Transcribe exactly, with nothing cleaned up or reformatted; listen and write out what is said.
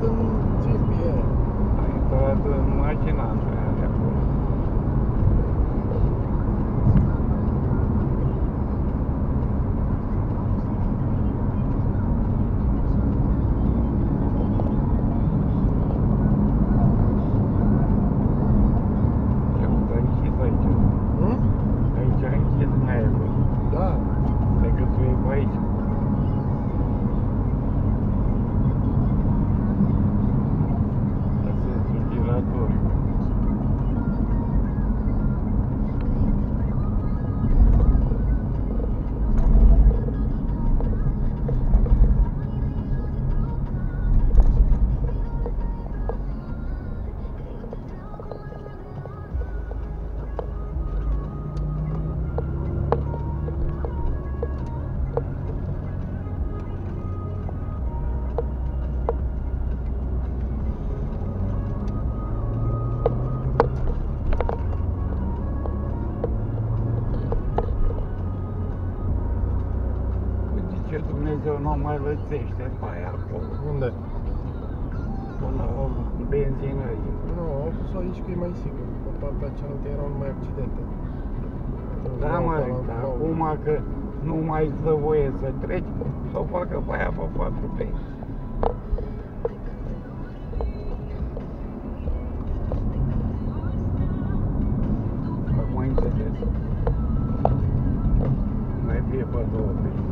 în țipie aia. A intrat în mașina aia de acolo. Da. Decât să iei pe aici. Asta e ventilator. Ce Dumnezeu nu mai lățește pe aia acolo. Unde? Până la benzinărie. Nu, au spus aici că e mai sigur. Pe partea cealaltă erau numai accidente. Da, mă, dar acum că nu mai dă voie să treci, să o facă pe aia pe patru pe ei. Acum înțeles. Mai fie pe două pe ei.